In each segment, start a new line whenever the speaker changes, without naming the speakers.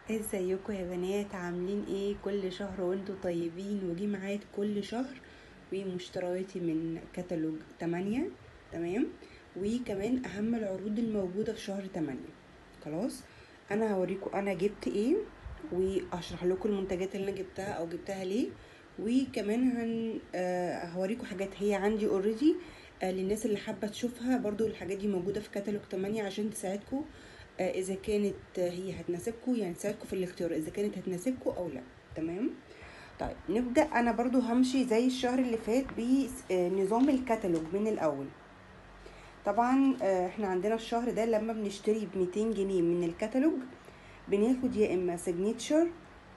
ازيكم يا بنات؟ عاملين ايه؟ كل شهر وانتوا طيبين، وجي ميعاد كل شهر ومشترياتي من كتالوج 8. تمام. وكمان اهم العروض الموجودة في شهر 8. خلاص، انا هوريكم انا جبت ايه، واشرح لكم المنتجات اللي انا جبتها او جبتها ليه. وكمان هوريكم حاجات هي عندي اوريدي، للناس اللي حابة تشوفها. برضو الحاجات دي موجودة في كتالوج 8 عشان تساعدكم اذا كانت هي هتناسبكم، يعني تساعدكم في الاختيار اذا كانت هتناسبكم او لا. تمام. طيب نبدا. انا برضو همشي زي الشهر اللي فات بنظام الكتالوج من الاول. طبعا احنا عندنا الشهر ده لما بنشتري ب 200 جنيه من الكتالوج بناخد يا اما سيجنتشر،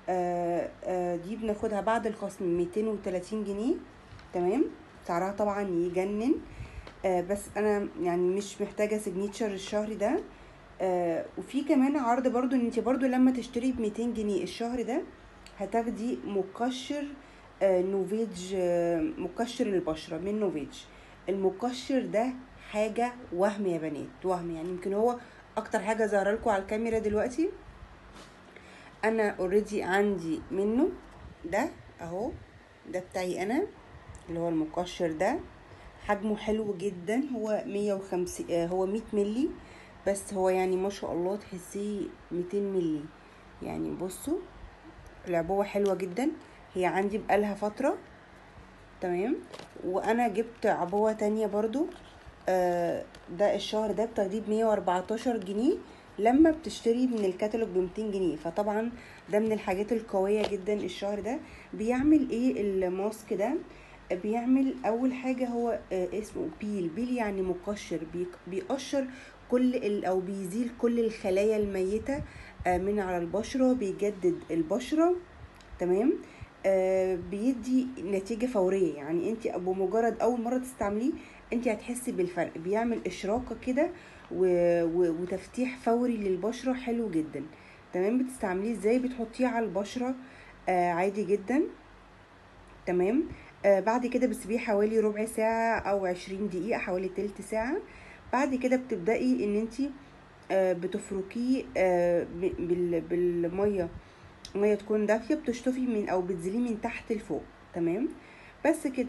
دي بناخدها بعد الخصم 230 جنيه. تمام. سعرها طبعا يجنن. بس انا يعني مش محتاجه سيجنتشر الشهر ده. وفي كمان عرض برضو ان انت برضو لما تشتري ب 200 جنيه الشهر ده هتاخدي مقشر نوفيج، مقشر للبشرة من نوفيج. المقشر ده حاجة وهم يا بنات، وهم يعني. يمكن هو اكتر حاجة ظاهرة لكم على الكاميرا دلوقتي. انا اوريدي عندي منه ده اهو، ده بتاعي انا، اللي هو المقشر ده. حجمه حلو جدا، هو 150، هو 100 ملي، بس هو يعني ما شاء الله تحسيه 200 ملي. يعني بصوا العبوة حلوة جدا، هي عندي بقالها فترة. تمام. وانا جبت عبوة تانية برضو، ده الشهر ده بتاخديه ب114 جنيه لما بتشتري من الكتالوج ب200 جنيه. فطبعا ده من الحاجات القوية جدا الشهر ده. بيعمل ايه الماسك ده؟ بيعمل اول حاجة هو اسمه بيل يعني مقشر، بيقشر كل او بيزيل كل الخلايا الميتة من على البشرة، بيجدد البشرة. تمام. بيدي نتيجة فورية، يعني انت بمجرد اول مرة تستعمليه انت هتحسي بالفرق. بيعمل اشراقة كده وتفتيح فوري للبشرة حلو جدا. تمام. بتستعمليه ازاي؟ بتحطيه على البشرة عادي جدا. تمام. بعد كده بتسيبيه حوالي ربع ساعة او 20 دقيقة، حوالي تلت ساعة. بعد كده بتبدأي ان انت بتفركيه بالمية، ميه تكون دافيه، بتشطفي من او بتزيليه من تحت لفوق. تمام. بس كده.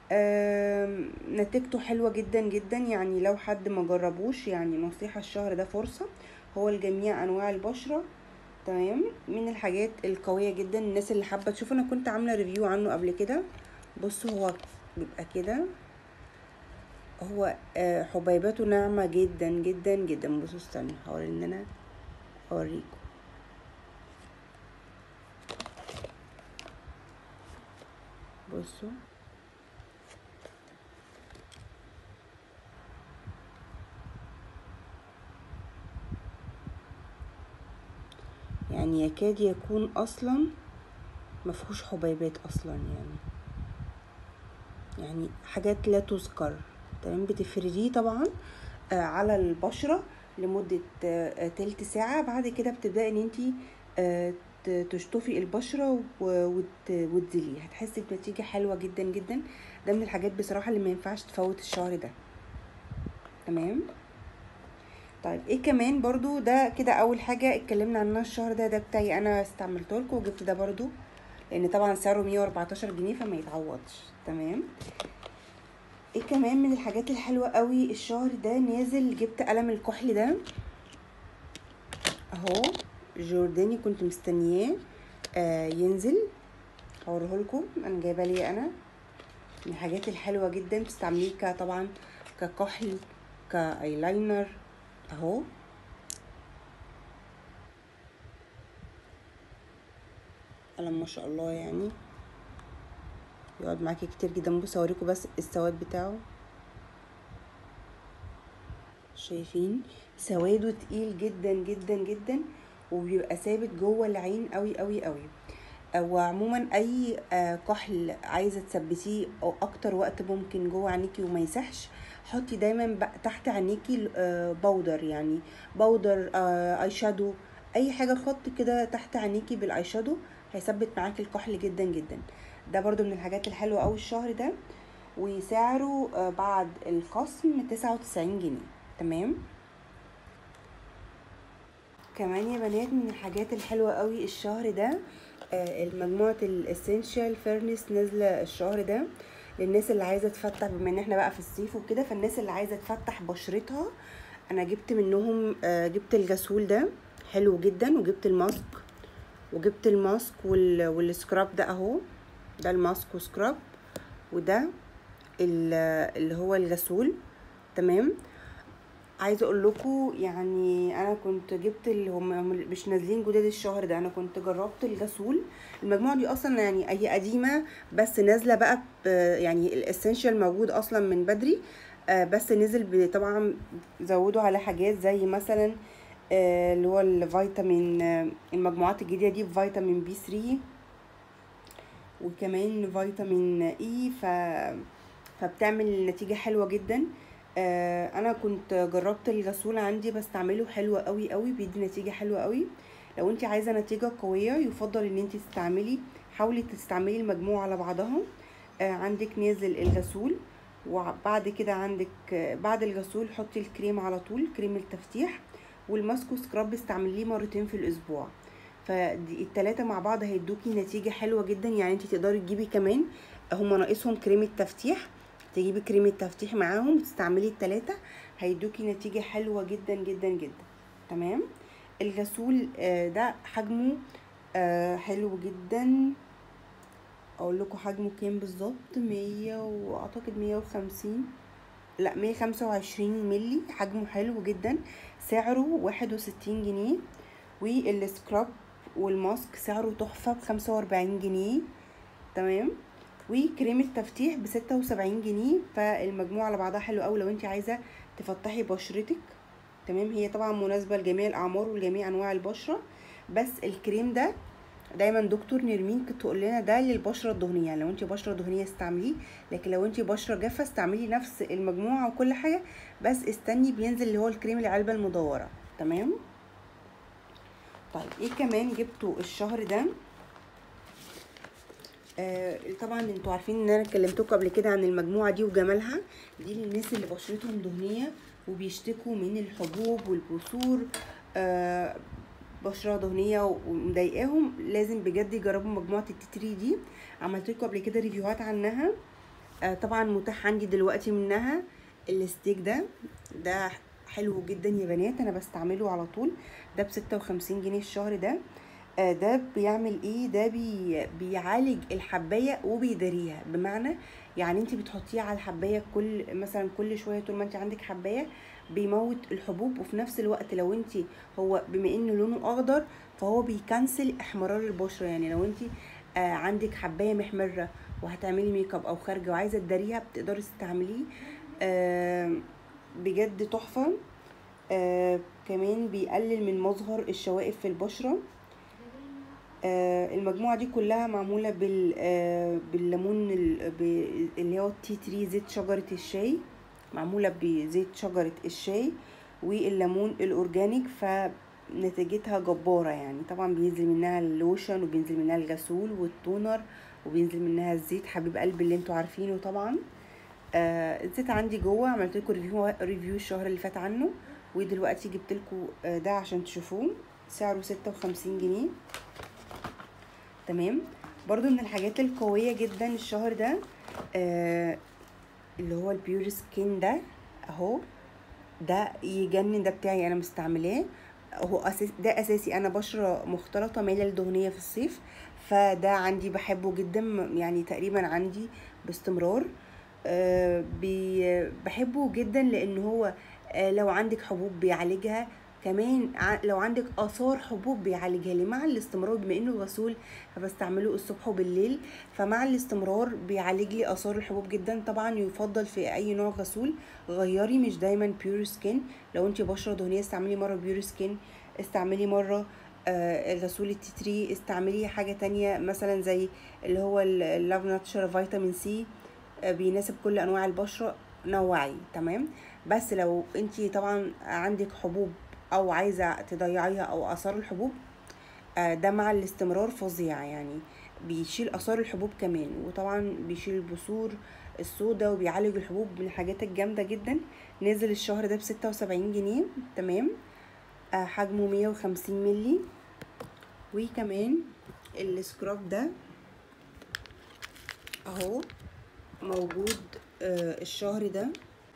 نتيجته حلوه جدا جدا، يعني لو حد ما جربوش يعني نصيحه الشهر ده فرصه، هو لجميع انواع البشره. تمام. من الحاجات القويه جدا الناس اللي حابه تشوف، انا كنت عامله ريفيو عنه قبل كده. بصوا هو بيبقى كده، هو حبيباته ناعمه جدا جدا جدا. بصوا استنى هحاول ان انا اوريكم. بصوا يعني يكاد يكون اصلا مفهوش حبيبات اصلا، يعني حاجات لا تذكر. تمام. بتفرديه طبعا على البشرة لمدة تلت ساعة. بعد كده بتبدأي ان انتي تشطفي البشرة وتزيليه، هتحسي بنتيجة حلوة جدا جدا. ده من الحاجات بصراحة اللي ما ينفعش تفوت الشهر ده. تمام. طيب ايه كمان برضو؟ ده كده اول حاجة اتكلمنا عنها الشهر ده، ده بتاعي انا استعملته لكم وجبت ده برضو، لان طبعا سعره 114 جنيه فما يتعوضش. تمام. ايه كمان من الحاجات الحلوة قوي الشهر ده نازل؟ جبت قلم الكحل ده اهو، جورداني، كنت مستنياه ينزل. هوريهولكم انا جايبه لي انا. من الحاجات الحلوه جدا، تستعمليه طبعا ككحل، كايلاينر اهو. قلم ما شاء الله يعني يقعد معاكي كتير جدا. بص اوريكم بس السواد بتاعه، شايفين سواده تقيل جدا جدا جدا، وبيبقى ثابت جوه العين قوي قوي قوي. وعموما اي كحل عايزه تثبتيه او اكتر وقت ممكن جوه عينيكي وما يسحش، حطي دايما تحت عينيكي بودر، يعني بودر اي شادو، اي حاجه خط كده تحت عينيكي بالاي شادو هيثبت معاكي الكحل جدا جدا. ده برضو من الحاجات الحلوه قوي الشهر ده، وسعره بعد الخصم 99 جنيه. تمام. كمان يا بنات من الحاجات الحلوة قوي الشهر ده المجموعة الاسينشال فيرنس نازلة الشهر ده للناس اللي عايزة تفتح، بما ان احنا بقى في الصيف وكده، فالناس اللي عايزة تفتح بشرتها. انا جبت منهم جبت الجسول ده حلو جدا، وجبت الماسك والسكراب ده اهو، ده الماسك وسكراب، وده اللي هو الغسول. تمام. عايزه اقول لكم يعني انا كنت جبت اللي هم مش نازلين جداد الشهر ده، انا كنت جربت الغسول. المجموعه دي اصلا يعني هي قديمه بس نازله بقى يعني الاسينشال موجود اصلا من بدري، بس نزل طبعا زودوا على حاجات زي مثلا اللي هو الفيتامين، المجموعات الجديده دي فيتامين بي 3 وكمان فيتامين اي، فبتعمل نتيجة حلوة جدا. انا كنت جربت الغسول عندي بستعمله حلو قوي قوي، بيدي نتيجة حلوة قوي. لو انت عايزة نتيجة قوية يفضل ان انت حاولي تستعملي المجموعة على بعضها. عندك نازل الغسول، وبعد كده عندك بعد الغسول حطي الكريم على طول، كريم التفتيح، والماسك سكراب استعمليه مرتين في الاسبوع. فالتلاتة مع بعض هيدوكي نتيجة حلوة جدا. يعني انت تقدري تجيبي كمان، هما ناقصهم كريم التفتيح، تجيبي كريم التفتيح معاهم وتستعملي التلاتة، هيدوكي نتيجة حلوة جدا جدا جدا. تمام. الغسول ده حجمه حلو جدا. اقول لكم حجمه كام بالظبط؟ 100 واعتقد 150، لا 125 ملي، حجمه حلو جدا، سعره 61 جنيه. والسكراب والماسك سعره تحفة ب45 جنيه. تمام. وكريم التفتيح ب76 جنيه. فالمجموعة على بعضها حلو قوي لو انت عايزة تفتحي بشرتك. تمام. هي طبعا مناسبة لجميع الأعمار ولجميع أنواع البشرة، بس الكريم ده دايما دكتور نرمين كانت تقول لنا ده للبشره الدهنيه، يعني لو انت بشره دهنيه استعمليه، لكن لو انت بشره جافه استعملي نفس المجموعه وكل حاجه، بس استني بينزل اللي هو الكريم العلبه المدوره. تمام. طيب ايه كمان جبته الشهر ده؟ طبعا انتوا عارفين ان انا كلمتكم قبل كده عن المجموعه دي وجمالها، دي للناس اللي بشرتهم دهنيه وبيشتكوا من الحبوب والبثور، بشره دهنيه ومضايقاهم، لازم بجد يجربوا مجموعه التي 3 دي. عملت لكم قبل كده ريفيوهات عنها. طبعا متاح عندي دلوقتي منها الستيك ده حلو جدا يا بنات، انا بستعمله على طول. ده ب56 جنيه الشهر ده. ده بيعمل ايه؟ ده بيعالج الحبايه وبيداريها، بمعنى يعني انت بتحطيه على الحبايه مثلا كل شويه طول ما انت عندك حبايه، بيموت الحبوب، وفي نفس الوقت لو انت هو بما انه لونه اخضر فهو بيكنسل احمرار البشره. يعني لو انت عندك حبايه محمره وهتعملي ميك اب او خارجه وعايزه تداريها بتقدري تستعمليه. بجد تحفه. كمان بيقلل من مظهر الشوائب في البشره. المجموعة دي كلها معمولة بالليمون اللي هو التي 3، زيت شجرة الشاي، معمولة بزيت شجرة الشاي والليمون الأورجانيك، فنتيجتها جبارة. يعني طبعا بينزل منها اللوشن وبينزل منها الغسول والتونر وبينزل منها الزيت حبيب قلبي اللي انتوا عارفينه طبعا. الزيت عندي جوه، عملت لكم ريفيو الشهر اللي فات عنه، ودلوقتي جبت لكم ده عشان تشوفوه، سعره 56 جنيه. تمام. برضو من الحاجات القوية جدا الشهر ده اللي هو البيور سكين ده اهو، ده يجنن، ده بتاعي انا مستعملاه، هو ده اساسي، انا بشرة مختلطة مايلة للدهنية في الصيف، فده عندي بحبه جدا، يعني تقريبا عندي باستمرار. بحبه جدا لان هو لو عندك حبوب بيعالجها، كمان لو عندك اثار حبوب بيعالجها لي مع الاستمرار، بما انه غسول فبستعمله الصبح وبالليل، فمع الاستمرار بيعالج لي اثار الحبوب جدا. طبعا يفضل في اي نوع غسول غيري، مش دايما بيور سكين. لو انت بشره دهنيه استعملي مره بيور سكين، استعملي مره غسول التي 3، استعملي حاجه تانية مثلا زي اللي هو اللاف ناتشر فيتامين سي، بيناسب كل انواع البشره، نوعي. تمام. بس لو انتي طبعا عندك حبوب او عايزه تضيعيها او اثار الحبوب، ده مع الاستمرار فظيع، يعني بيشيل اثار الحبوب كمان، وطبعا بيشيل البثور السوداء وبيعالج الحبوب، من الحاجات الجامده جدا. نزل الشهر ده ب76 جنيه. تمام. حجمه 150 ملي. وكمان السكراب ده اهو موجود الشهر ده.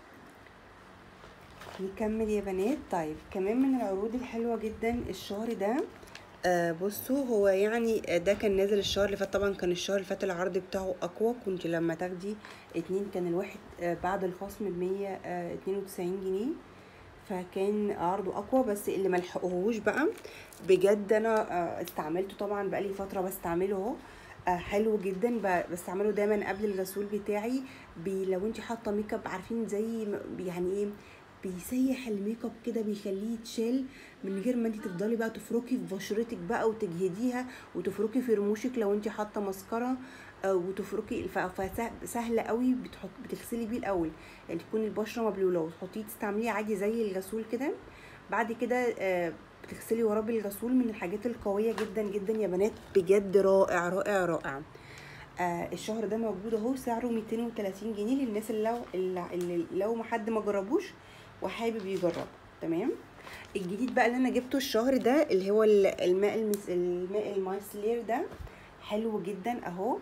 نكمل يا بنات. طيب كمان من العروض الحلوة جدا الشهر ده، بصوا هو يعني ده كان نازل الشهر اللي فات. طبعا كان الشهر اللي فات العرض بتاعه اقوى، كنت لما تاخدي اتنين كان الواحد بعد الخصم ب192 جنيه، فكان عرضه اقوى. بس اللي ملحقوهوش بقى بجد انا استعملته طبعا بقالي فتره بستعمله اهو. حلو جدا، بستعمله دايما قبل الغسول بتاعي. لو انت حاطه ميك اب عارفين زي يعني ايه، بيسيح الميك اب كده، بيخليه يتشال من غير ما انت تفضلي بقى تفركي في بشرتك بقى وتجهديها وتفركي في رموشك لو انت حاطه ماسكارا، وتفركي. فسهله قوي بتغسلي بيه الاول، يعني تكون البشره مبلوله وتحطيه تستعمليه عادي زي الغسول كده. بعد كده بتغسلي وراه بالغسول. من الحاجات القويه جدا جدا يا بنات، بجد رائع رائع رائع. الشهر ده موجود اهو، سعره 230 جنيه للناس اللي لو ما حد ما جربوش وحابب يجربه. تمام. الجديد بقى اللي انا جبته الشهر ده اللي هو الماء المايسلير ده، حلو جدا اهو.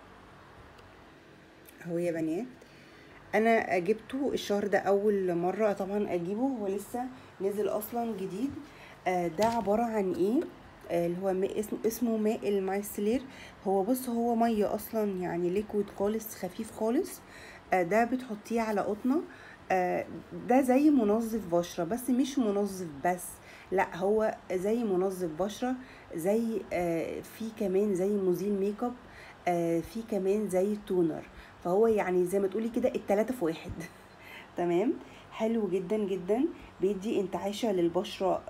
اهو يا بنات، انا جبته الشهر ده اول مره طبعا اجيبه، هو لسه نازل اصلا جديد. ده عباره عن ايه؟ اللي هو ماء اسمه ماء المايسلير. هو بص هو ميه اصلا، يعني ليكويد خالص خفيف خالص. ده بتحطيه على قطنه. ده زي منظف بشره، بس مش منظف بس، لا هو زي منظف بشره، زي في كمان زي مزيل ميك اب، في كمان زي تونر. فهو يعني زي ما تقولي كده التلاتة في واحد. تمام. حلو جدا جدا، بيدي انتعاشة للبشرة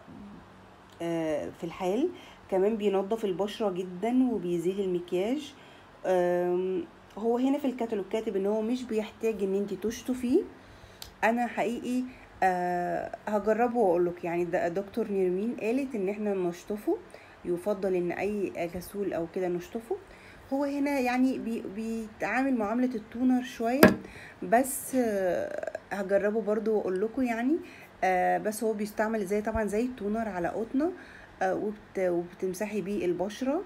في الحال. كمان بينظف البشرة جدا وبيزيل المكياج. هو هنا في الكتالوج كاتب ان هو مش بيحتاج ان انت تشطفيه. انا حقيقي هجربه واقولك، يعني ده دكتور نيرمين قالت ان احنا نشطفه، يفضل ان اي غسول او كده نشطفه. هو هنا يعني بيتعامل معاملة التونر شوية، بس هجربه برضو واقول لكم يعني. بس هو بيستعمل زي طبعا زي التونر على قطنة، وبتمسحي بيه البشرة.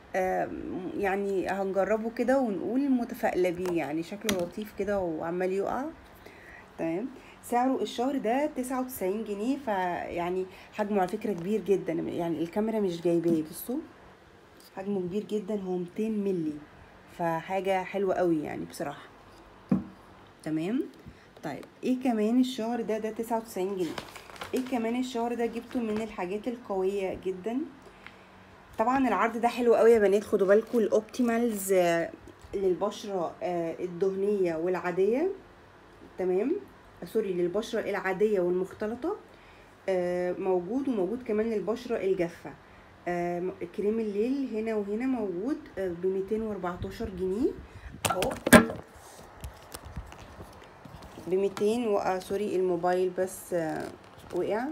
يعني هنجربه كده ونقول متفائلة بيه، يعني شكله لطيف كده وعمال يقع. تمام. سعره الشهر ده 99 جنيه، فيعني حجمه على فكرة كبير جدا، يعني الكاميرا مش جايباه. بصوا حجمه كبير جدا، هو 200 ملي، فحاجة حلوة قوي يعني بصراحة. تمام. طيب ايه كمان الشهر ده 99 جنيه. ايه كمان الشهر ده جبته من الحاجات القوية جدا. طبعا العرض ده حلو قوي يا بنات، خدوا بالكم الاوبتيمالز للبشرة الدهنية والعادية. تمام. سوري، للبشرة العادية والمختلطة موجود، وموجود كمان للبشرة الجافة. كريم الليل هنا وهنا موجود ب214 جنيه اهو. ب200 سوري الموبايل بس وقع.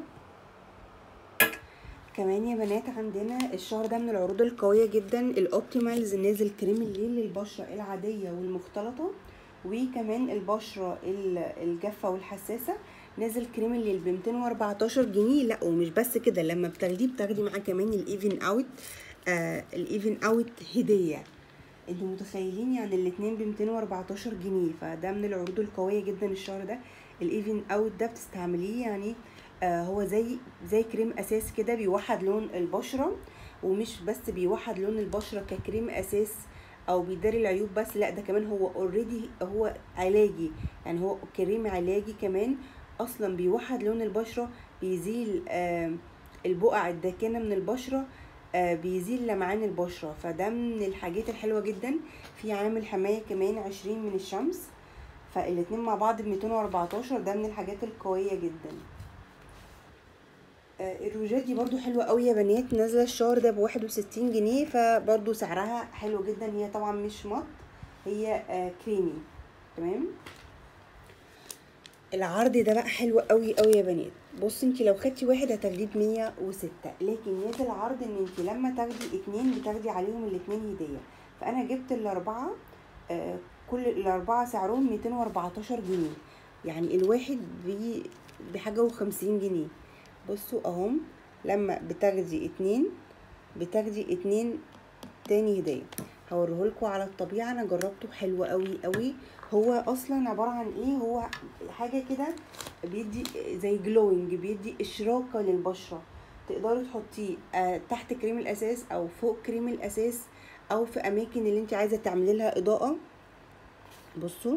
كمان يا بنات عندنا الشهر ده من العروض القوية جدا الاوبتيمالز، نازل كريم الليل للبشرة العادية والمختلطة، وكمان البشرة الجافة والحساسة. نازل كريم الليل ب214 جنيه. لا ومش بس كده، لما بتاخدي معاه كمان الايفن اوت. الايفن اوت هدية. انتوا متخيلين يعني الاتنين ب214 جنيه؟ فده من العروض القوية جدا الشهر ده. الايفن اوت ده بتستعمليه يعني هو زي كريم اساس كده، بيوحد لون البشرة. ومش بس بيوحد لون البشرة ككريم اساس او بيداري العيوب بس، لا ده كمان هو اوريدي هو علاجي، يعني هو كريم علاجي كمان. اصلا بيوحد لون البشرة، بيزيل البقع الداكنة من البشرة، بيزيل لمعان البشرة. فده من الحاجات الحلوة جدا. في عامل حماية كمان 20 من الشمس، فالاتنين مع بعض ب214. ده من الحاجات القوية جدا. الروجات دي برضو حلوة قوي يا بنات، نازلة الشهر ده ب61 جنيه، فبرضو سعرها حلو جدا. هي طبعا مش مط، هي كريمي. تمام. العرض ده بقى حلو قوي قوي يا بنات. بص انت لو خدتي واحد هتاخديه ب106، لكن نازل عرض ان انت لما تاخدي اتنين بتاخدي عليهم الاتنين هدية. فانا جبت الاربعة، كل الاربعة سعرهم 214 جنيه، يعني الواحد بحاجة و50 جنيه. بصوا اهم، لما بتاخدي اتنين تاني هدية. هوريهولكوا على الطبيعة، انا جربته حلو قوي قوي. هو اصلا عبارة عن ايه؟ هو حاجة كده بيدي زي جلوينج، بيدي اشراقة للبشرة. تقدري تحطيه تحت كريم الاساس او فوق كريم الاساس او في اماكن اللي انت عايزة تعملي لها اضاءة. بصوا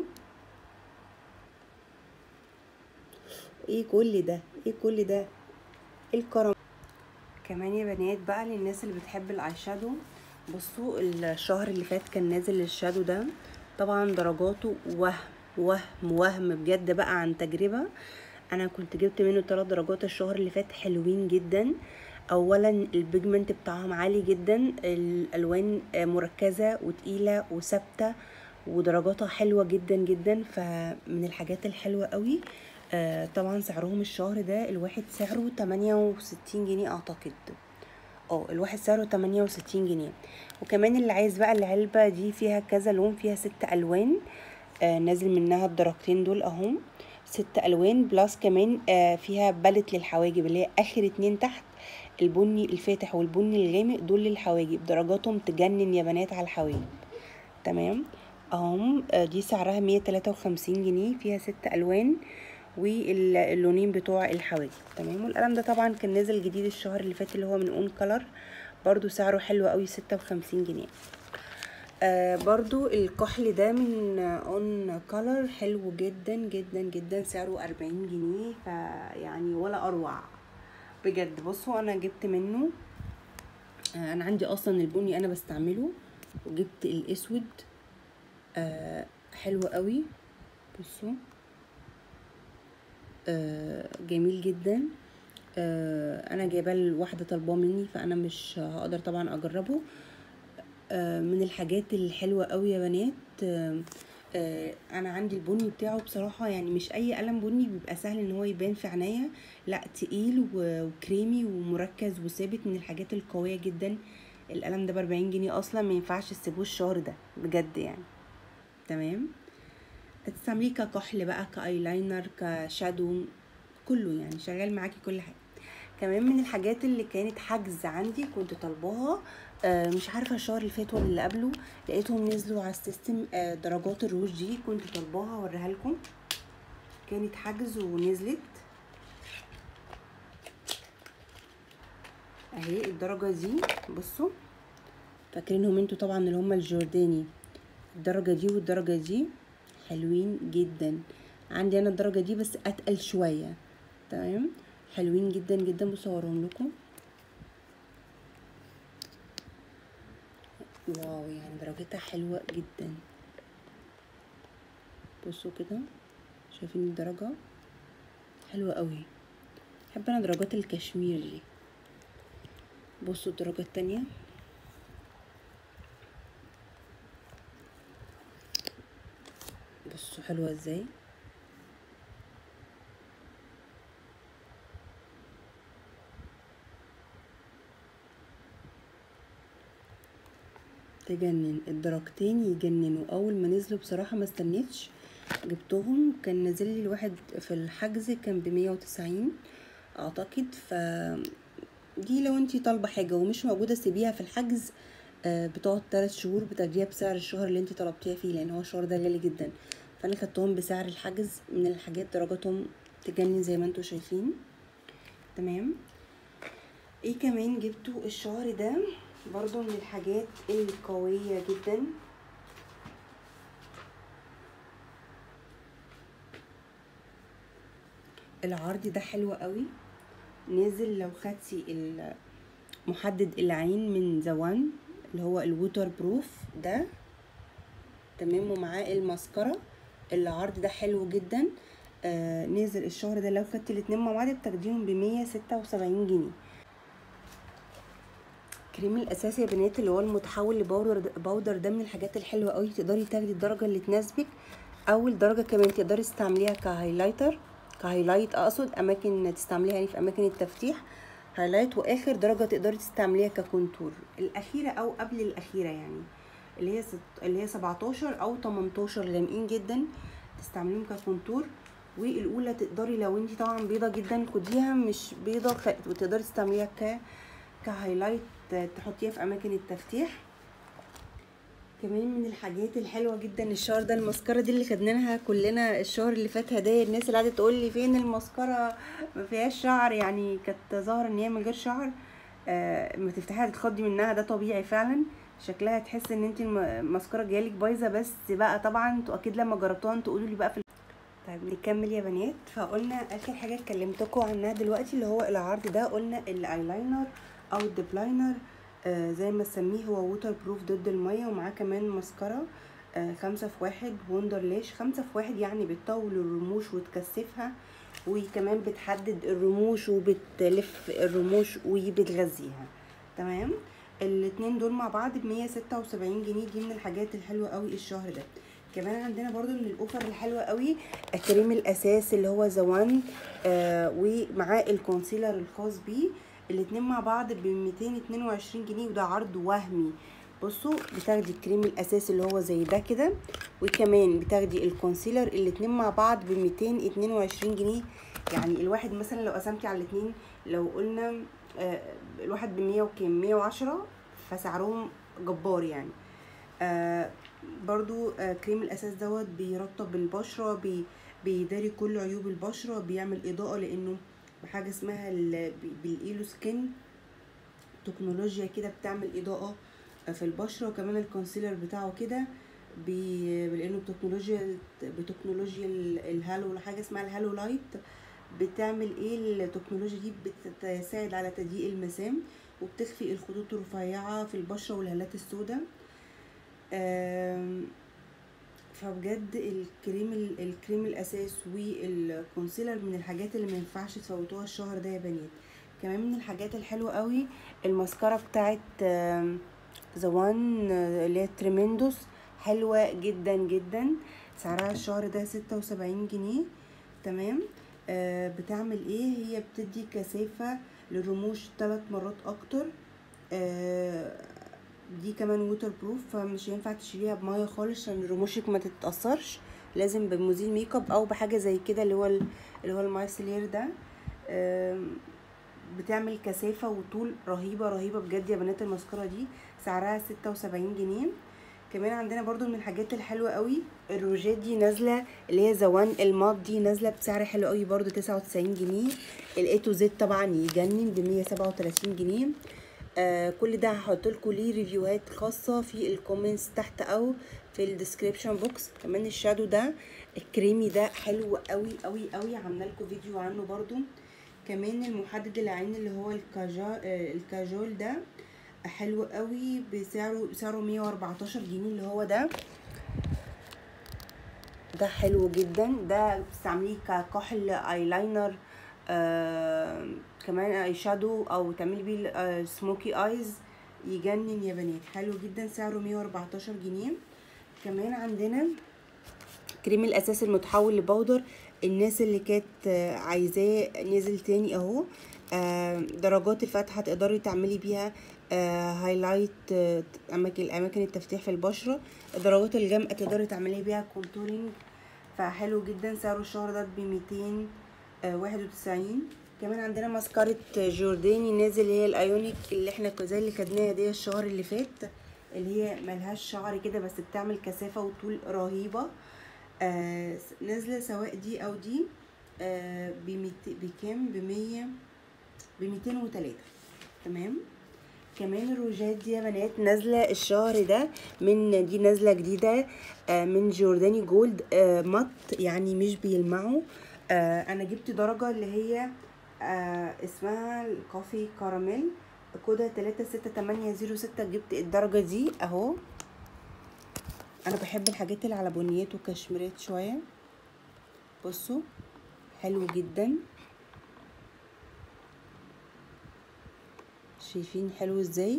ايه كل ده، ايه كل ده، الكرم. كمان يا بنات بقى للناس اللي بتحب الاي شادو، بصوا الشهر اللي فات كان نازل الشادو ده، طبعا درجاته وهم بجد بقى عن تجربة. انا كنت جبت منه 3 درجات الشهر اللي فات، حلوين جدا. اولا البيجمنت بتاعهم عالي جدا، الالوان مركزة وتقيلة وثابتة، ودرجاتها حلوة جدا جدا، فمن الحاجات الحلوة قوي. طبعا سعرهم الشهر ده الواحد سعره 68 جنيه اعتقد. الواحد سعره 68 جنيه. وكمان اللي عايز بقى العلبة دي فيها كذا لون، فيها 6 الوان، نازل منها الدرجتين دول اهم، 6 الوان بلاس كمان فيها بالت للحواجب اللي هي اخر 2 تحت، البني الفاتح والبني الغامق، دول للحواجب درجاتهم تجنن يا بنات على الحواجب. تمام اهم. دي سعرها 153 جنيه، فيها 6 الوان واللونين بتوع الحواجب. تمام. والقلم ده طبعا كان نازل جديد الشهر اللي فات اللي هو من اون كلر، برضو سعره حلو قوي، 56 جنيه. برضو الكحل ده من اون كلر، حلو جدا جدا جدا، سعره 40 جنيه، فيعني ولا اروع بجد. بصوا انا جبت منه، انا عندي اصلا البني انا بستعمله، وجبت الاسود حلو قوي. بصوا جميل جدا. انا جايباه لواحده طالباه مني، فانا مش هقدر طبعا اجربه. من الحاجات الحلوه قوي يا بنات. انا عندي البني بتاعه بصراحه، يعني مش اي قلم بني بيبقى سهل ان هو يبان في عينيا، لا تقيل وكريمي ومركز وثابت، من الحاجات القويه جدا. القلم ده ب40 جنيه اصلا، ما ينفعش تسيبوه الشهر ده بجد يعني. تمام. تستعمليه ككحل بقى، كايلاينر، كشادو، كله يعني شغال معاكي كل حاجه. كمان من الحاجات اللي كانت حجز عندي كنت طالباها، مش عارفه الشهر اللي فات ولا اللي قبله، لقيتهم نزلوا على السيستم درجات الروج دي، كنت طالباها اوريها لكم، كانت حجز ونزلت اهي الدرجه دي. بصوا فاكرينهم انتوا طبعا اللي هم الجورداني، الدرجه دي والدرجه دي حلوين جدا. عندي انا الدرجه دي بس اتقل شويه. تمام، حلوين جدا جدا، بصورهم لكم. واو، يعني درجتها حلوه جدا. بصوا كده، شايفين الدرجه حلوه قوي. بحب انا درجات الكشمير دي. بصوا الدرجه التانية، بصوا حلوه ازاي. تجنن الدرجتين، يجننوا. اول ما نزلوا بصراحه ما استنيتش، جبتهم. كان نازل لي الواحد في الحجز كان ب190 اعتقد. ف دي لو انتي طالبه حاجه ومش موجوده سيبيها في الحجز، بتقعد 3 شهور، بتاخديها بسعر الشهر اللي انتي طلبتيها فيه، لان هو الشهر ده غالي جدا. فانا خدتهم بسعر الحجز. من الحاجات درجاتهم تجنن زي ما انتوا شايفين. تمام. ايه كمان جبته الشهر ده برضو من الحاجات القوية جدا، العرض ده حلو قوي، نازل لو خدتي محدد العين من زوان اللي هو الووتر بروف ده. تمام. ومعاه الماسكارا. العرض ده حلو جدا. نازل الشهر ده لو خدتي الاتنين مع بعض بتاخديهم ب176 جنيه. كريم الاساسي يا بنات اللي هو المتحول لباودر ده من الحاجات الحلوه قوي. تقدري تاخدي الدرجه اللي تناسبك، اول درجه كمان تقدري تستعمليها كهايلايتر، كهايلايت اقصد، اماكن تستعمليها يعني في اماكن التفتيح هايلايت، واخر درجه تقدري تستعمليها ككونتور، الاخيره او قبل الاخيره يعني، اللي هي 17 او 18 غامقين جدا، تستعمليهم ككونتور. والاولى تقدري لو انت طبعا بيضه جدا خديها، مش بيضه وتقدري تستعمليها كهايلايت تحطيها في اماكن التفتيح. كمان من الحاجات الحلوه جدا الشهر ده الماسكارا دي اللي خدناها كلنا الشهر اللي فات هدايا. الناس اللي قاعده تقول لي فين الماسكارا ما فيهاش شعر، يعني كانت ظاهره ان هي من غير شعر، ما تفتحيها تتخضي منها، ده طبيعي فعلا. شكلها تحس ان انت الماسكارا جايلك بايظه، بس بقى طبعا انتوا اكيد لما جربتوها انتوا قولوا لي بقى في. طيب نكمل يا بنات. فقلنا اخر حاجه اتكلمتكم عنها دلوقتي اللي هو العرض ده، قلنا الايلاينر او الديبلاينر زي ما نسميه، هو ووتر بروف ضد الميه، ومعاه كمان ماسكارا 5 في 1 وندرليش. 5 في 1 يعني بتطول الرموش وتكثفها، وكمان بتحدد الرموش وبتلف الرموش وبتغذيها. تمام. الاتنين دول مع بعض ب176 جنيه. دي من الحاجات الحلوه قوي الشهر ده. كمان عندنا برضو من الاوفر الحلوه قوي كريم الاساس اللي هو زوان ومعاه الكونسيلر الخاص بيه. الاتنين مع بعض ب222 جنيه، وده عرض وهمي. بصوا بتاخدي كريم الاساس اللي هو زي ده كده، وكمان بتاخدي الكونسيلر، الاتنين مع بعض ب222 جنيه. يعني الواحد مثلا لو قسمتي على الاتنين، لو قلنا الواحد ب100 وكام 110، فسعرهم جبار يعني. برضو كريم الاساس دوت بيرطب البشره، بيداري كل عيوب البشره، بيعمل اضاءه لانه بحاجه اسمها بالايلو سكين تكنولوجيا كده بتعمل اضاءه في البشره. وكمان الكونسيلر بتاعه كده لانه بتكنولوجيا الهالو، حاجه اسمها الهالو لايت. بتعمل ايه التكنولوجيا دي؟ بتساعد على تضييق المسام، وبتخفي الخطوط الرفيعه في البشره والهالات السوداء. فبجد الكريم الاساس والكونسيلر من الحاجات اللي ما ينفعش تفوتوها الشهر ده يا بنات. كمان من الحاجات الحلوه قوي الماسكارا بتاعت زوان اللي هي تريمندوس، حلوه جدا جدا. سعرها الشهر ده 76 جنيه. تمام. بتعمل ايه؟ هي بتدي كثافه للرموش 3 مرات اكتر. دي كمان ووتر بروف، فمش هينفع تشيليها بميه خالص عشان رموشك ما تتاثرش، لازم بمزيل ميك اب او بحاجه زي كده اللي هو المايسلير ده. بتعمل كثافه وطول رهيبه رهيبه بجد يا بنات. الماسكارا دي سعرها 76 جنيه. كمان عندنا برضو من الحاجات الحلوه قوي الروجات دي نازله، اللي هي زوان المات دي نازله بسعر حلو قوي برضو 99 جنيه. الاي تو زد طبعا يجنن ب137 جنيه. كل ده هحط لكم ليه ريفيوهات خاصه في الكومنتس تحت او في الديسكريبشن بوكس. كمان الشادو ده الكريمي ده حلو قوي قوي قوي، عامله لكم فيديو عنه برضو. كمان المحدد العين اللي هو الكاجول ده حلو قوي، بسعره 114 جنيه اللي هو ده حلو جدا. ده بتستعمليه ككحل ايلاينر، كمان اي شادو، او تعملي بيه سموكي ايز، يجنن يا بنات. حلو جدا، سعره 114 جنيه. كمان عندنا كريم الاساس المتحول لبودر، الناس اللي كانت عايزاه نزل تاني اهو. درجات الفتحه تقدري تعملي بيها هايلايت اماكن التفتيح في البشره. درجات الغمق تقدري تعملي بيها كونتورينج، فحلو جدا. سعره الشهر ده ب291. كمان عندنا ماسكارة جورداني نازل، اللي هي الايونيك اللي احنا زي اللي خدناها دي الشهر اللي فات، اللي هي ملهاش شعر كده بس بتعمل كثافه وطول رهيبه. نازله سواء دي او دي بكام؟ ب203. تمام. كمان الروجات دي يا بنات نازله الشهر ده، دي نازله جديده من جورداني جولد مط، يعني مش بيلمعوا. انا جبت درجه اللي هي اسمها الكوفي كراميل، كودها 36806. جبت الدرجه دي اهو. انا بحب الحاجات اللي على بنيات وكشميرات شويه. بصوا حلو جدا، شايفين حلو ازاي؟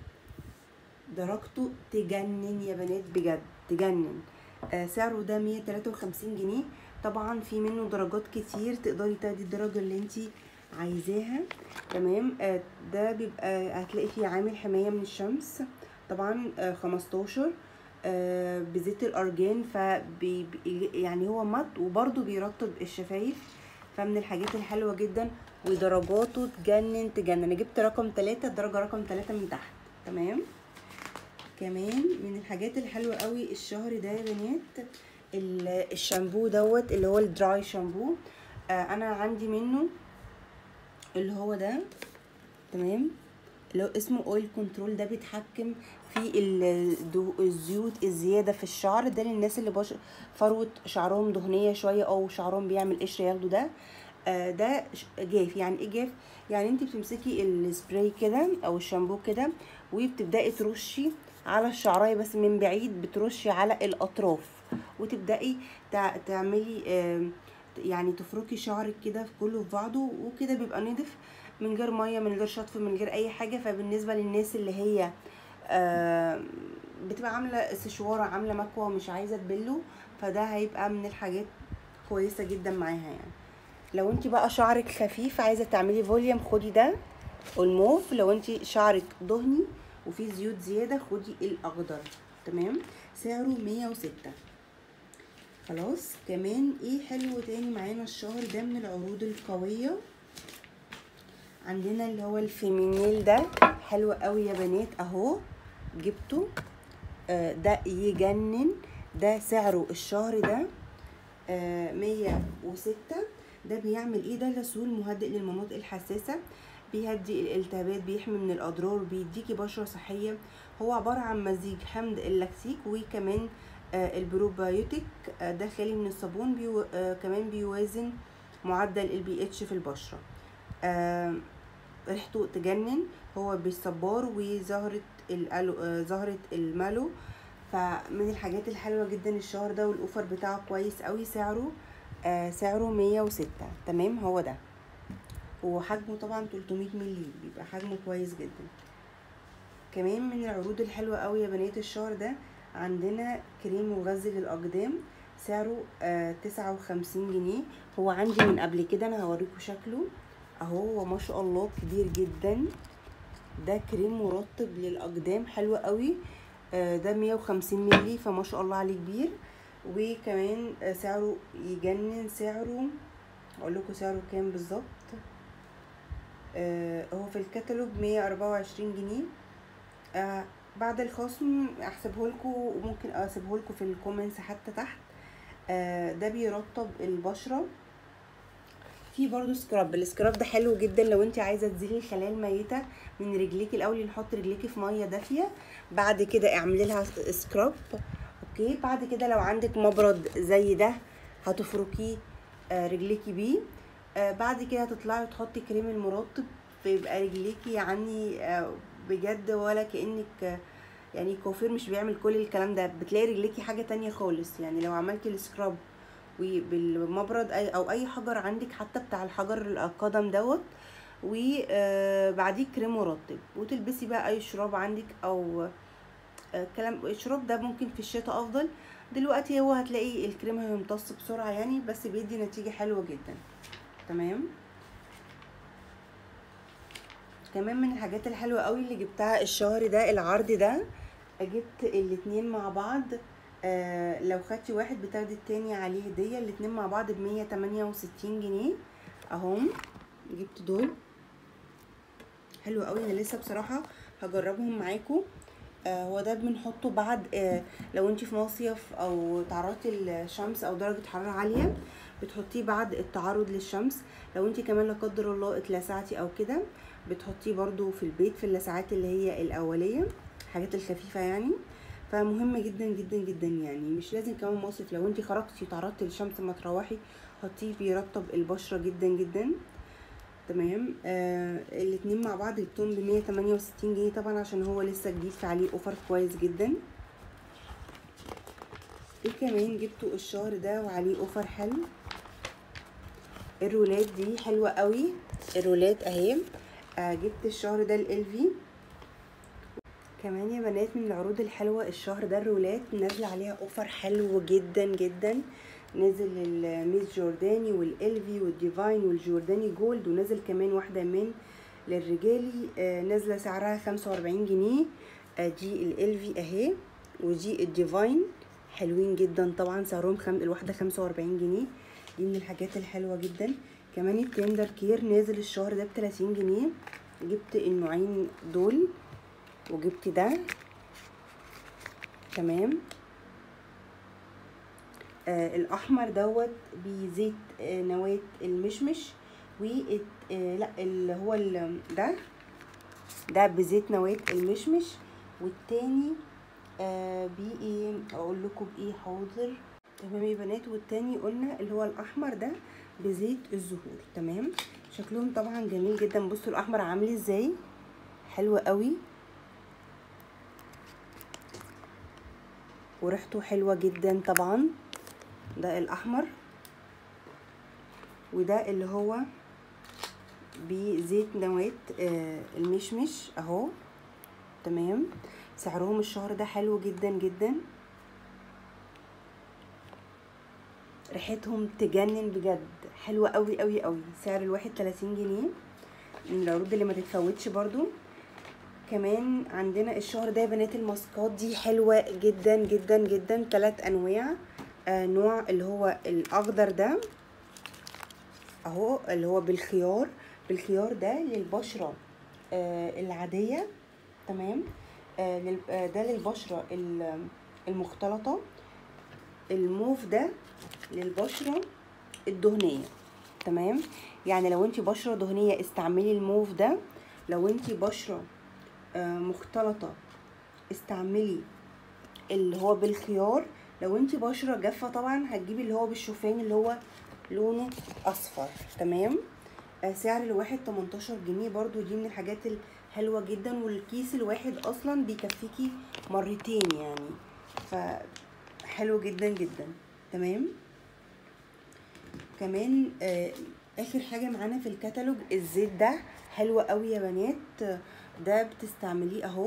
درجته تجنن يا بنات بجد تجنن. سعره ده 153 جنيه. طبعا في منه درجات كتير، تقدري تاخدي الدرجه اللي انتي عايزاها. تمام. ده بيبقى هتلاقي فيه عامل حمايه من الشمس طبعا 15. بزيت الارجان، يعني هو مط وبرده بيرطب الشفايف، فمن الحاجات الحلوه جدا، ودرجاته تجنن تجنن. انا جبت رقم 3، درجه رقم 3 من تحت. تمام. كمان من الحاجات الحلوه قوي الشهر ده يا بنات الشامبو دوت اللي هو الدراي شامبو. انا عندي منه اللي هو ده. تمام. اللي هو اسمه اويل كنترول، ده بيتحكم في الزيوت الزياده في الشعر، ده للناس اللي فروه شعرهم دهنيه شويه او شعرهم بيعمل قشر ياخدوا ده. ده جاف. يعني ايه جاف؟ يعني انت بتمسكي السبراي كده او الشامبو كده وبتبداي ترشي على الشعرايه بس من بعيد، بترشي على الاطراف وتبداي تعملي يعني تفركي شعرك كده كله في بعضه، وكده بيبقى نضيف من غير ميه من غير شطف من غير اي حاجه. فبالنسبه للناس اللي هي بتبقى عامله سشواره عامله مكوه ومش عايزه تبله، فده هيبقى من الحاجات كويسه جدا معاها. يعني لو انت بقى شعرك خفيف عايزه تعملي فوليوم خدي ده الموف، لو انت شعرك دهني وفي زيوت زياده خدي الاخضر. تمام. سعره 106. خلاص. كمان ايه حلو تاني معانا الشهر ده من العروض القويه؟ عندنا اللي هو الفيمينيل ده حلو قوي يا بنات اهو، جبته. ده يجنن. ده سعره الشهر ده 106. ده بيعمل ايه؟ ده غسول مهدئ للمناطق الحساسه، بيهدي الالتهابات، بيحمي من الاضرار، بيديكي بشره صحيه. هو عباره عن مزيج حمض اللاكتيك وكمان البروبايوتيك. ده خالي من الصابون، كمان بيوازن معدل البي اتش في البشره. ريحته تجنن. هو بالصبار وزهرة زهرة المالو. فمن الحاجات الحلوة جدا الشهر ده، والاوفر بتاعه كويس قوي. سعره 106. تمام. هو ده، وحجمه طبعا 300 مللي، بيبقى حجمه كويس جدا. كمان من العروض الحلوة قوي يا بنات الشهر ده عندنا كريم مغذي للاقدام، سعره 59 جنيه. هو عندي من قبل كده، انا هوريكم شكله اهو. هو ما شاء الله كبير جدا. ده كريم مرطب للاقدام حلو قوي. ده 150 مللي، فما شاء الله عليه كبير. وكمان سعره يجنن. سعره اقول لكم سعره كام بالظبط. هو في الكتالوج 124 جنيه. بعد الخصم احسبه لكم، وممكن اسيبه لكم في الكومنتس حتى تحت. ده بيرطب البشره. في برضو سكراب. السكراب ده حلو جدا لو انت عايزه تزيلي الخلايا الميته من رجليكي. الاول نحط رجليكي في ميه دافيه، بعد كده اعملي لها سكراب. اوكي. بعد كده لو عندك مبرد زي ده هتفركيه رجليكي بيه. بعد كده هتطلعي وتحطي كريم المرطب، فيبقى رجليكي يعني بجد ولا كأنك يعني كوافير مش بيعمل كل الكلام ده. بتلاقي رجليكي حاجه تانية خالص. يعني لو عملتي السكراب وبالمبرد او اي حجر عندك، حتى بتاع الحجر القدم دوت، وبعديه كريم مرطب، وتلبسي بقى اي شراب عندك او كلام. الشراب ده ممكن في الشتاء افضل، دلوقتي هو هتلاقي الكريم هيمتص بسرعه يعني، بس بيدي نتيجه حلوه جدا. تمام. كمان من الحاجات الحلوه قوي اللي جبتها الشهر ده العرض ده، جبت الاتنين مع بعض. لو خدتي واحد بتاخدي التاني عليه هديه. الاتنين مع بعض ب168 جنيه اهم. جبت دول حلو قوي. انا لسه بصراحه هجربهم معاكم. هو ده بنحطه بعد لو انت في مصيف او تعرضتي للشمس او درجه حراره عاليه، بتحطيه بعد التعرض للشمس. لو انت كمان لا قدر الله اتلسعتي او كده، بتحطيه برضو في البيت في اللسعات اللي هي الاوليه، الحاجات الخفيفه يعني. فمهم جدا جدا جدا يعني. مش لازم كمان مصيف، لو انت خرجتي وتعرضتي للشمس ما تروحي حطيه، بيرطب البشره جدا جدا. تمام. الاتنين مع بعض جبتهم ب168 جنيه طبعا، عشان هو لسه جديد فعليه اوفر كويس جدا. ايه كمان جبته الشهر ده وعليه اوفر حلو؟ الرولات دي حلوه قوي. الرولات اهي. جبت الشهر ده الالفي. كمان يا بنات من العروض الحلوه الشهر ده الرولات نازله عليها اوفر حلو جدا جدا. نزل الميس جورداني والالفي والديفاين والجورداني جولد، ونزل كمان واحده من للرجالي نازله سعرها 45 جنيه. دي الالفي اهي. ودي الديفاين، حلوين جدا طبعا، سعرهم الواحده 45 جنيه. دي من الحاجات الحلوه جدا. كمان التندر كير نازل الشهر ده ب30 جنيه. جبت النوعين دول وجبت ده. تمام. الاحمر دوت بزيت نواة المشمش، و لا اللي هو ده بزيت نواة المشمش، والتاني بايه اقول لكم بايه، حاضر. تمام يا بنات. والتاني قلنا اللي هو الاحمر ده بزيت الزهور. تمام. شكلهم طبعا جميل جدا. بصوا الاحمر عامل ازاي، حلو قوي وريحته حلوه جدا طبعا. ده الاحمر، وده اللي هو بزيت نواة المشمش اهو. تمام. سعرهم الشهر ده حلو جدا جدا، ريحتهم تجنن بجد، حلوه قوي قوي قوي. سعر الواحد 30 جنيه، من العروض اللي ما تتفوتش برضو. كمان عندنا الشهر ده يا بنات الماسكات دي حلوه جدا جدا جدا. 3 انواع. نوع اللي هو الاخضر ده اهو، اللي هو بالخيار. بالخيار ده للبشره العاديه. تمام. ده للبشره المختلطه. الموف ده للبشره الدهنيه. تمام. يعني لو انتي بشره دهنيه استعملي الموف ده، لو انتي بشره مختلطه استعملي اللي هو بالخيار، لو انتي بشره جافه طبعا هتجيبي اللي هو بالشوفان اللي هو لونه اصفر. تمام. سعر الواحد 18 جنيه برضو. دي من الحاجات الحلوه جدا، والكيس الواحد اصلا بيكفيكي مرتين يعني، فحلو جدا جدا. تمام. كمان اخر حاجه معانا في الكتالوج الزيت ده، حلو قوي يا بنات. ده بتستعمليه اهو،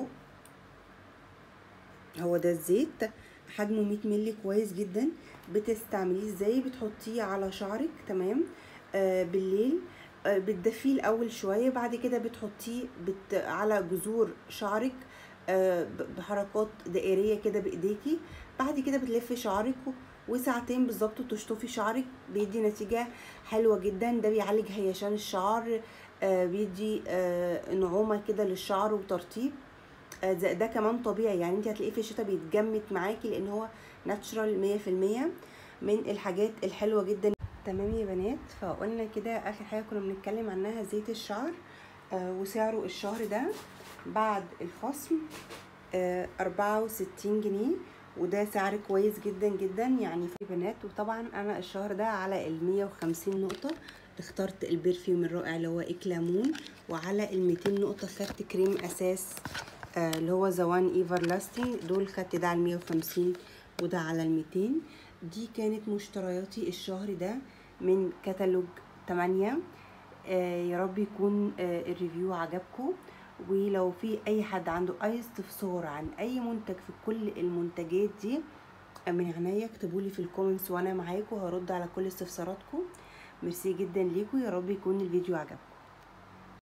هو ده الزيت، حجمه 100 مللي، كويس جدا. بتستعمليه ازاي؟ بتحطيه على شعرك. تمام. بالليل بتدفيه الاول شويه، بعد كده بتحطيه على جذور شعرك بحركات دائريه كده بايديكي. بعد كده بتلفي شعرك وساعتين بالظبط تشطفي شعرك، بيدي نتيجه حلوه جدا. ده بيعالج هيشان الشعر، بيدي نعومه كده للشعر وترطيب. ده كمان طبيعي، يعني انت هتلاقيه في الشتاء بيتجمد معاكي لان هو ناتشرال 100%. من الحاجات الحلوه جدا. تمام يا بنات. فقلنا كده اخر حاجه كنا بنتكلم عنها زيت الشعر، وسعره الشهر ده بعد الخصم 64 جنيه، وده سعر كويس جدا جدا يعني في بنات. وطبعا انا الشهر ده على 150 نقطه اخترت البرفيوم الرائع اللي هو اكلامون، وعلى 200 نقطه خدت كريم اساس اللي هو زوان ايفر لاستنج. دول خدت ده على 150 وده على 200. دي كانت مشترياتي الشهر ده من كتالوج 8. يا رب يكون الريفيو عجبكم، ولو في اي حد عنده اي استفسار عن اي منتج في كل المنتجات دي من عناية اكتبولي في الكومنتس وانا معاكم هرد على كل استفساراتكم. ميرسي جدا ليكم، يا رب يكون الفيديو عجبكم.